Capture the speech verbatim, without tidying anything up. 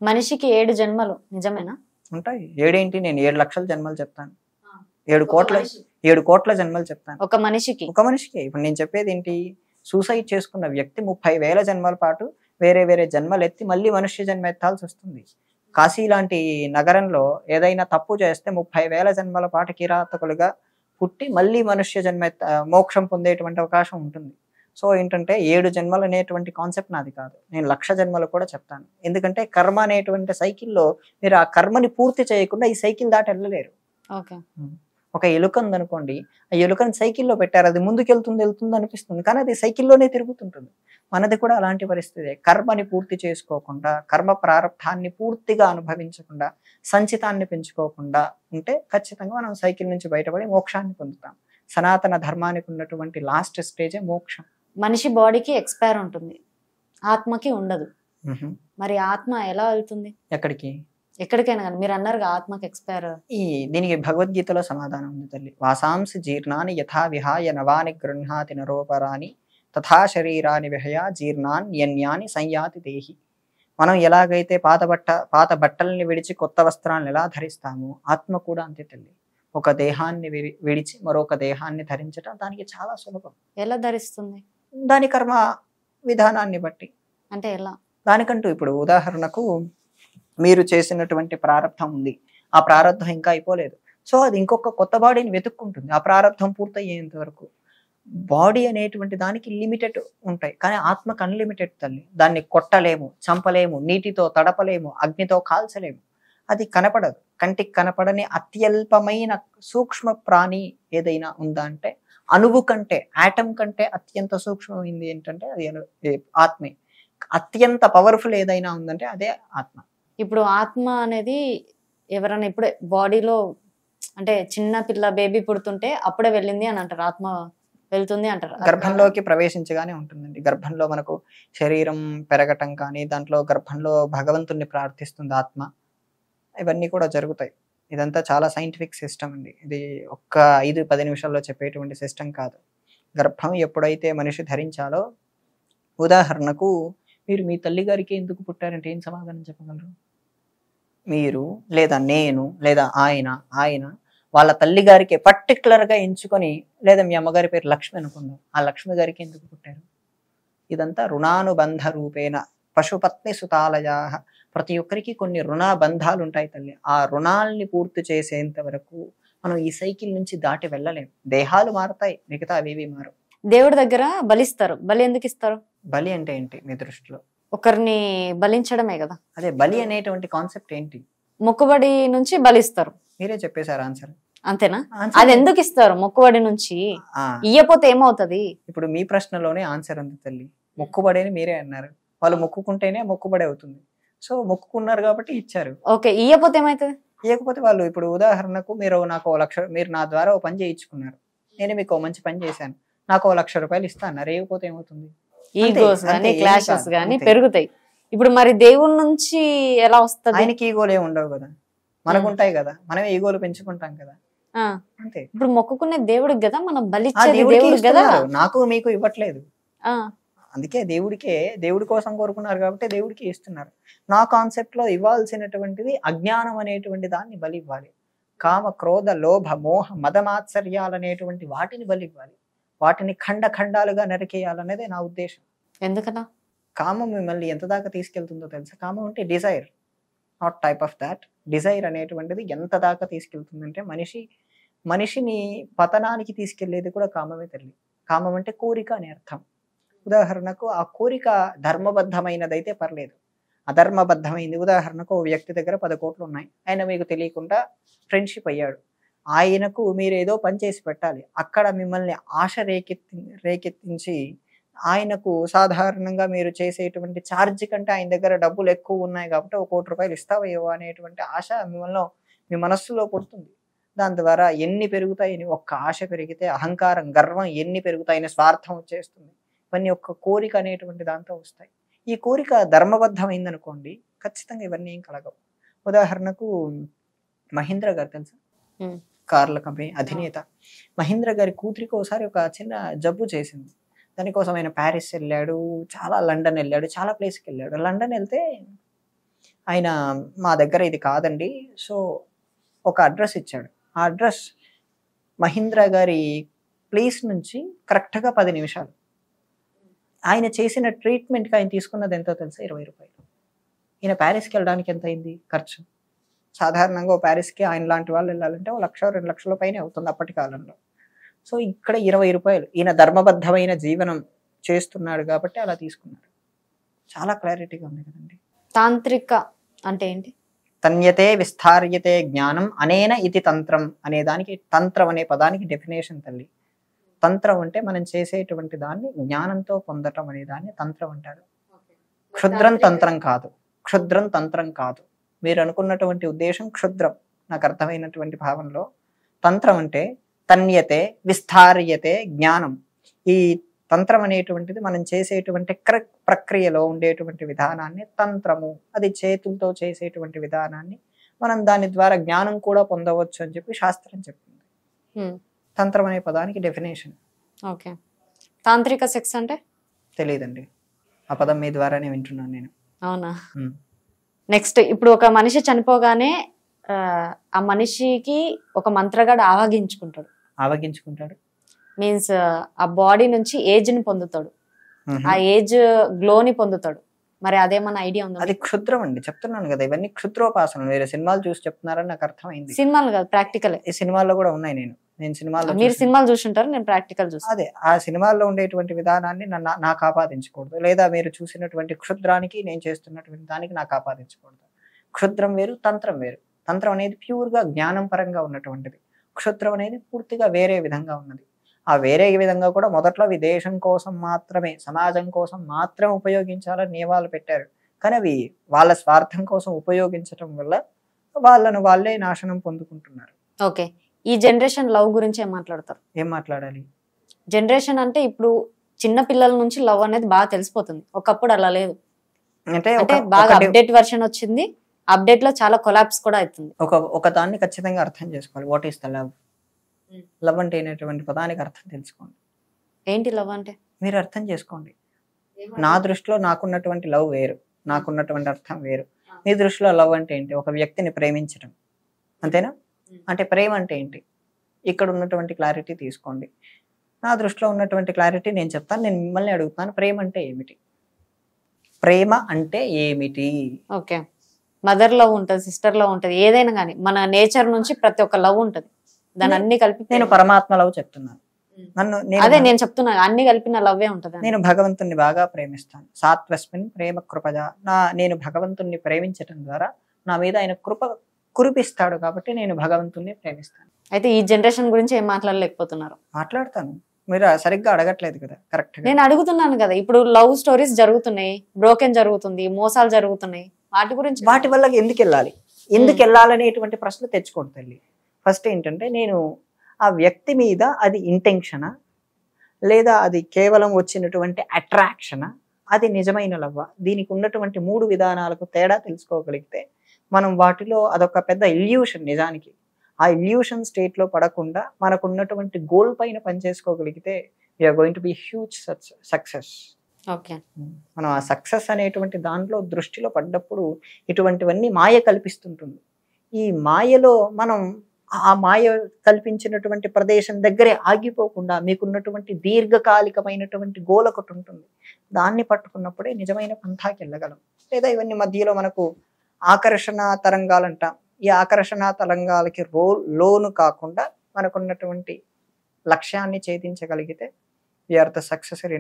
మనిషికి ఏడు జన్మలు నిజమేనా? ఉంటాయి. ఏడేంటి, నేను ఏడు లక్షల జన్మలు చెప్తాను, ఏడు కోట్ల ఏడు కోట్ల జన్మలు చెప్తాను ఒక మనిషికి. ఒక మనిషికి. ఇప్పుడు నేను చెప్పేది ఏంటి, సూసైడ్ చేసుకున్న వ్యక్తి ముప్పై వేల జన్మల పాటు వేరే వేరే జన్మలు ఎత్తి మళ్ళీ మనుష్య జన్మ ఎత్తాల్సి వస్తుంది. కాశీ లాంటి నగరంలో ఏదైనా తప్పు చేస్తే ముప్పై వేల జన్మల పాటు కిరాతకులుగా పుట్టి మళ్ళీ మనుష్య జన్మ ఎత్త మోక్షం పొందేటువంటి అవకాశం ఉంటుంది. సో ఏంటంటే ఏడు జన్మలు అనేటువంటి కాన్సెప్ట్ నాది కాదు, నేను లక్ష జన్మలు కూడా చెప్తాను. ఎందుకంటే కర్మ అనేటువంటి సైకిల్లో మీరు ఆ కర్మని పూర్తి చేయకుండా ఈ సైకిల్ దాటి వెళ్ళలేరు. ఓకే. ఒక ఎలుక ఉందనుకోండి, ఆ ఎలుకని సైకిల్లో పెట్టారు, అది ముందుకు వెళ్తుంది వెళ్తుంది అనిపిస్తుంది, కానీ అది సైకిల్లోనే తిరుగుతుంటుంది. మనది కూడా అలాంటి పరిస్థితి. కర్మని పూర్తి చేసుకోకుండా, కర్మ ప్రారంధాన్ని పూర్తిగా అనుభవించకుండా, సంచితాన్ని పెంచుకోకుండా ఉంటే ఖచ్చితంగా మనం సైకిల్ నుంచి బయటపడి మోక్షాన్ని పొందుతాం. సనాతన ధర్మానికి ఉన్నటువంటి లాస్ట్ స్టేజే మోక్షం. మనిషి బాడీకి ఎక్స్పైర్ ఉంటుంది, ఆత్మకి ఉండదు. మరి ఆత్మ ఎలా వెళ్తుంది ఎక్కడికి? ఎక్కడికైనా కానీ. మీరు అన్నారు ఆత్మకి ఎక్స్పైర్. ఈ దీనికి భగవద్గీతలో సమాధానం ఉంది తల్లి. వాసాంసి జీర్ణాని యథా విహాయ నవాని గృహ్ణాతి నరోపరాని తథా శరీరాని విహయ జీర్ణాన్ యన్యాని సంయాతి దేహి. మనం ఎలాగైతే పాత బట్ట పాత బట్టల్ని విడిచి కొత్త వస్త్రాలను ఎలా ధరిస్తామో ఆత్మ కూడా అంతే తల్లి. ఒక దేహాన్ని విడిచి మరొక దేహాన్ని ధరించడం దానికి చాలా సులభం. ఎలా ధరిస్తుంది? దాని కర్మ విధానాన్ని బట్టి. అంటే ఎలా? దానికంటూ ఇప్పుడు ఉదాహరణకు మీరు చేసినటువంటి ప్రారంభం ఉంది, ఆ ప్రారంభం ఇంకా అయిపోలేదు, సో అది ఇంకొక కొత్త బాడీని వెతుక్కుంటుంది ఆ ప్రారంభం పూర్తయ్యేంత వరకు. బాడీ అనేటువంటి దానికి లిమిటెడ్ ఉంటాయి, కానీ ఆత్మకు అన్లిమిటెడ్ తల్లి. దాన్ని కొట్టలేము, చంపలేము, నీటితో తడపలేము, అగ్నితో కాల్చలేము. అది కనపడదు, కంటికి కనపడని అత్యల్పమైన సూక్ష్మ ప్రాణి ఏదైనా ఉందా అంటే అణువు కంటే, ఆటం కంటే అత్యంత సూక్ష్మమైంది ఏంటంటే అది ఆత్మే. అత్యంత పవర్ఫుల్ ఏదైనా ఉందంటే అదే ఆత్మ. ఇప్పుడు ఆత్మ అనేది ఎవరైనా ఇప్పుడే బాడీలో అంటే చిన్న పిల్ల బేబీ పుడుతుంటే అప్పుడే వెళ్ళింది అని అంటారు, ఆత్మ వెళ్తుంది అంటారు. గర్భంలోకి ప్రవేశించగానే ఉంటుందండి. గర్భంలో మనకు శరీరం పెరగటం కానీ, దాంట్లో గర్భంలో భగవంతుణ్ణి ప్రార్థిస్తుంది ఆత్మ, ఇవన్నీ కూడా జరుగుతాయి. ఇదంతా చాలా సైంటిఫిక్ సిస్టమ్ అండి, ఇది ఒక్క ఐదు పది నిమిషాల్లో చెప్పేటువంటి సిస్టమ్ కాదు. గర్భం ఎప్పుడైతే మనిషి ధరించాలో, ఉదాహరణకు మీరు మీ తల్లి గారికి ఎందుకు పుట్టారంటే ఏం సమాధానం చెప్పగలరు? మీరు లేదా నేను లేదా ఆయన ఆయన వాళ్ళ తల్లి గారికి పర్టికులర్గా ఎంచుకొని, లేదా మీ అమ్మగారి పేరు లక్ష్మి అనుకుందాం, ఆ లక్ష్మి గారికి ఎందుకు పుట్టారు? ఇదంతా రుణానుబంధ రూపేణ పశుపత్ని సుతాలయా. ప్రతి ఒక్కరికి కొన్ని రుణబంధాలు ఉంటాయి తల్లి. ఆ రుణాల్ని పూర్తి చేసేంత వరకు మనం ఈ సైకిల్ నుంచి దాటి వెళ్ళలేం. దేహాలు మారుతాయి, మిగతా అవి మారు. దేవుడి దగ్గర బలిస్తారు, బలి ఎందుకు ఇస్తారు? బలి అంటే ఏంటి మీ దృష్టిలో? ఒకరిని బలించడమే కదా. అదే బలి అనేటువంటి కాన్సెప్ట్ ఏంటి? మొక్కుబడి నుంచి బలిస్తారు. మీరే చెప్పేశారు ఆన్సర్. అంతేనా? అది ఎందుకు ఇస్తారు మొక్కుబడి నుంచి? ఇయ్యపోతే ఏమవుతుంది? ఇప్పుడు మీ ప్రశ్నలోనే ఆన్సర్ ఉంది తల్లి. మొక్కుబడి అని మీరే అన్నారు, వాళ్ళు మొక్కుకుంటేనే మొక్కుబడి అవుతుంది. సో మొక్కుకున్నారు కాబట్టి ఇచ్చారు. ఓకే, ఇయ్యపోతే ఏమవుతుంది? ఇవ్వకపోతే వాళ్ళు, ఇప్పుడు ఉదాహరణకు మీరు నాకు ఓ లక్ష, మీరు నా ద్వారా ఓ పని చేయించుకున్నారు, నేను మీకు మంచి పని చేశాను, నాకు ఓ లక్ష రూపాయలు ఇస్తాను, ఇవ్వకపోతే ఏమవుతుంది? ఈగోస్ గానీ క్లాషెస్ గానీ పెరుగుతాయి. ఇప్పుడు మరి దేవుడి నుంచి ఎలా వస్తుంది? ఆయనకి ఈగోలు ఏమి ఉండవు కదా, మనకు ఉంటాయి కదా, మనమే ఈగోలు పెంచుకుంటాం కదా. అంతే. ఇప్పుడు మొక్కుకునే దేవుడికి కదా మనం బలిచ్చేది, దేవుడికి కదా. నాకు మీకు ఇవ్వట్లేదు, అందుకే దేవుడికే, దేవుడి కోసం కోరుకున్నారు కాబట్టి దేవుడికి ఇస్తున్నారు. నా కాన్సెప్ట్ లో ఇవ్వాల్సినటువంటిది అజ్ఞానం అనేటువంటి దాన్ని బలి ఇవ్వాలి. కామ క్రోధ లోభ మోహ మదమాత్సర్యాలు అనేటువంటి వాటిని బలి ఇవ్వాలి. వాటిని ఖండ ఖండాలుగా నరికేయాలనేదే నా ఉద్దేశం. ఎందుకన్నా? కామం మిమ్మల్ని ఎంత దాకా తీసుకెళ్తుందో తెలుసా? కామం అంటే desire, not type of that. Desire అనేటువంటిది ఎంత దాకా తీసుకెళ్తుందంటే మనిషి మనిషిని పతనానికి తీసుకెళ్లేది కూడా కామమే తల్లి. కామం అంటే కోరిక అని అర్థం. ఉదాహరణకు ఆ కోరిక ధర్మబద్ధమైనదైతే పర్లేదు, అధర్మబద్ధమైంది. ఉదాహరణకు ఓ వ్యక్తి దగ్గర పది కోట్లు ఉన్నాయి, ఆయన మీకు తెలియకుండా ఫ్రెండ్షిప్ అయ్యాడు. ఆయనకు మీరు ఏదో పని చేసి పెట్టాలి, అక్కడ మిమ్మల్ని ఆశ రేకెత్తి రేకెత్తించి ఆయనకు సాధారణంగా మీరు చేసేటువంటి ఛార్జ్ కంటే ఆయన దగ్గర డబ్బులు ఎక్కువ ఉన్నాయి కాబట్టి ఒక కోటి రూపాయలు ఇస్తావయ్యో అనేటువంటి ఆశ మిమ్మల్ని మీ మనస్సులో పుడుతుంది. దాని ద్వారా ఎన్ని పెరుగుతాయని, ఒక్క ఆశ పెరిగితే అహంకారం గర్వం ఎన్ని పెరుగుతాయని స్వార్థం వచ్చేస్తుంది. ఇవన్నీ ఒక్క కోరిక అనేటువంటి దాంతో వస్తాయి. ఈ కోరిక ధర్మబద్ధమైందనుకోండి, ఖచ్చితంగా ఇవన్నీ ఏం కలగవు. ఉదాహరణకు మహీంద్ర గారు తెలుసా, కార్ల కంపెనీ అధినేత. మహీంద్ర గారి కూతురికి ఒకసారి ఒక చిన్న జబ్బు చేసింది, దానికోసం ఆయన ప్యారిస్ వెళ్ళాడు, చాలా లండన్ వెళ్ళాడు, చాలా ప్లేస్కి వెళ్ళాడు. లండన్ వెళ్తే ఆయన మా దగ్గర ఇది కాదండి, సో ఒక అడ్రస్ ఇచ్చాడు. ఆ అడ్రస్ మహీంద్రా గారి ప్లేస్ నుంచి కరెక్ట్గా పది నిమిషాలు. ఆయన చేసిన ట్రీట్మెంట్కి ఆయన తీసుకున్నది ఎంతో తెలుసా? ఇరవై రూపాయలు. ఈయన ప్యారిస్కి వెళ్ళడానికి ఎంత అయింది ఖర్చు? సాధారణంగా ఓ ప్యారిస్కి ఆయన లాంటి వాళ్ళు వెళ్ళాలంటే ఓ లక్ష రెండు లక్షల పైన అవుతుంది అప్పటి కాలంలో. సో ఇక్కడ ఇరవై రూపాయలు. ఈయన ధర్మబద్ధమైన జీవనం చేస్తున్నాడు కాబట్టి అలా తీసుకున్నాడు. చాలా క్లారిటీగా ఉంది కదండి. తాంత్రిక అంటే ఏంటి? తన్యతే విస్తార్యతే జ్ఞానం అనేన ఇది తంత్రం అనే దానికి, తంత్రం అనే పదానికి డెఫినేషన్ తల్లి. తంత్రం అంటే మనం చేసేటువంటి దాన్ని జ్ఞానంతో పొందటం అనే దాన్ని తంత్రం అంటారు. క్షుద్రం తంత్రం కాదు, క్షుద్రం తంత్రం కాదు. మీరు అనుకున్నటువంటి ఉద్దేశం క్షుద్రం, నాకు అర్థమైనటువంటి భావంలో. తంత్రం అంటే తన్యతే విస్తార్యతే జ్ఞానం. ఈ తంత్రం అనేటువంటిది మనం చేసేటువంటి ప్రక్రియలో ఉండేటువంటి విధానాన్ని తంత్రము, అది చేతులతో చేసేటువంటి విధానాన్ని మనం దాని ద్వారా జ్ఞానం కూడా పొందవచ్చు అని చెప్పి శాస్త్రం చెప్తుంది. తంత్రం అనే పదానికి డెఫినేషన్. ఓకే. తాంత్రిక సెక్స్ అంటే తెలియదండి, ఆ పదం మీ ద్వారానే వింటున్నాను నేను. అవునా? నెక్స్ట్, ఇప్పుడు ఒక మనిషి చనిపోగానే ఆ మనిషికి ఒక మంత్రగాడు ఆవగించుకుంటాడు. ఆవగించుకుంటాడు మీన్స్ ఆ బాడీ నుంచి ఏజ్ ని పొందుతాడు, ఆ ఏజ్ గ్లోని పొందుతాడు. మరి అదేమన్నా ఐడియా ఉందా? అది క్షుద్రం అండి, చెప్తున్నాను కదా, ఇవన్నీ క్షుద్రోపాసన. వేరే సినిమాలు చూసి చెప్తున్నారని నాకు అర్థమైంది. సినిమాలు కాదు, ప్రాక్టికల్. ఈ సినిమాల్లో కూడా ఉన్నాయి. నేను నేను సినిమాల్లో, మీరు సినిమాలు చూసుంటారు, నేను ప్రాక్టికల్ చూసి. అదే ఆ సినిమాల్లో ఉండేటువంటి విధానాన్ని నన్ను నాకు ఆపాదించకూడదు, లేదా మీరు చూసినటువంటి క్షుద్రానికి నేను చేస్తున్నటువంటి దానికి నాకు ఆపాదించకూడదు. క్షుద్రం వేరు, తంత్రం వేరు. తంత్రం అనేది ప్యూర్ గా జ్ఞానం పరంగా ఉన్నటువంటిది. క్షుద్రం అనేది పూర్తిగా వేరే విధంగా ఉన్నది. ఆ వేరే విధంగా కూడా మొదట్లో అవి దేశం కోసం మాత్రమే, సమాజం కోసం మాత్రమే ఉపయోగించాలని నియమాలు పెట్టారు. కానీ అవి వాళ్ళ స్వార్థం కోసం ఉపయోగించడం వల్ల వాళ్ళను వాళ్ళే నాశనం పొందుకుంటున్నారు. ఓకే. ఈ జనరేషన్ లవ్ గురించి ఏం మాట్లాడతారు? ఏం మాట్లాడాలి? జనరేషన్ అంటే ఇప్పుడు చిన్న పిల్లల నుంచి లవ్ అనేది బాగా తెలిసిపోతుంది. ఒకప్పుడు అలా లేదు. అంటే బాగా అప్డేట్ వర్షన్ వచ్చింది, అప్డేట్ లో చాలా కొలాప్స్ కూడా అవుతుంది. ఒక ఒక దాన్ని ఖచ్చితంగా అర్థం చేసుకోవాలి. What is the love? Love అంటే అనేటువంటి పదానికి అర్థం తెలుసుకోండి. ఏంటి లవ్ అంటే? మీరు అర్థం చేసుకోండి. నా దృష్టిలో నాకున్నటువంటి లవ్ వేరు, నాకున్నటువంటి అర్థం వేరు. మీ దృష్టిలో లవ్ అంటే ఏంటి? ఒక వ్యక్తిని ప్రేమించడం, అంతేనా? అంటే ప్రేమ అంటే ఏంటి? ఇక్కడ ఉన్నటువంటి క్లారిటీ తీసుకోండి. నా దృష్టిలో ఉన్నటువంటి క్లారిటీ నేను చెప్తాను. నేను మిమ్మల్ని అడుగుతాను, ప్రేమ అంటే ఏమిటి? ప్రేమ అంటే ఏమిటి? ఓకే. మదర్ లవ్ ఉంటుంది, సిస్టర్ లవ్ ఉంటుంది, ఏదైనా కానీ మన నేచర్ నుంచి ప్రతి ఒక్క లవ్ ఉంటుంది. దాని అన్ని కలిపి నేను పరమాత్మ లవ్ చెప్తున్నాను. నన్ను అదే నేను చెప్తున్నా, అన్ని కలిపిన లవ్వే ఉంటుంది. నేను భగవంతుణ్ణి బాగా ప్రేమిస్తాను. సాత్వస్మిన్ ప్రేమ కృపజ. నా నేను భగవంతుణ్ణి ప్రేమించడం ద్వారా నా మీద ఆయన కృప కురిపిస్తాడు, కాబట్టి నేను భగవంతుణ్ణి ప్రేమిస్తాను. అయితే ఈ జనరేషన్ గురించి ఏం మాట్లాడలేకపోతున్నారు? మాట్లాడతాను, మీరు సరిగ్గా అడగట్లేదు కదా. కరెక్ట్, నేను అడుగుతున్నాను కదా. ఇప్పుడు లవ్ స్టోరీస్ జరుగుతున్నాయి, బ్రోకెన్ జరుగుతుంది, మోసాలు జరుగుతున్నాయి, వాటి గురించి. వాటి వల్ల ఎందుకు వెళ్ళాలి, ఎందుకు వెళ్ళాలనేటువంటి ప్రశ్న తెచ్చుకోండి తల్లి. ఫస్ట్ ఏంటంటే, నేను ఆ వ్యక్తి మీద అది ఇంటెన్షనా, లేదా అది కేవలం వచ్చినటువంటి అట్రాక్షనా, అది నిజమైన లవ్వా? దీనికి ఉన్నటువంటి మూడు విధానాలకు తేడా తెలుసుకోగలిగితే మనం వాటిలో అదొక పెద్ద ఇల్యూషన్. నిజానికి ఆ ఇల్యూషన్ స్టేట్ లో పడకుండా మనకు ఉన్నటువంటి గోల్ పైన పనిచేసుకోగలిగితే we're going to be huge success. Okay. మనం ఆ సక్సెస్ అనేటువంటి దాంట్లో దృష్టిలో పడ్డప్పుడు ఇటువంటివన్నీ మాయ కల్పిస్తుంటుంది. ఈ మాయలో మనం ఆ మాయ కల్పించినటువంటి ప్రదేశం దగ్గరే ఆగిపోకుండా మీకున్నటువంటి దీర్ఘకాలికమైనటువంటి గోల్ ఒకటి ఉంటుంది, దాన్ని పట్టుకున్నప్పుడే నిజమైన పంథాకి వెళ్ళగలం. లేదా ఇవన్నీ మధ్యలో మనకు ఆకర్షణ తరంగాలు అంటాం. ఈ ఆకర్షణ తరంగాలకి రో లోను కాకుండా మనకున్నటువంటి లక్ష్యాన్ని ఛేదించగలిగితే వీఆర్ ద సక్సెస్.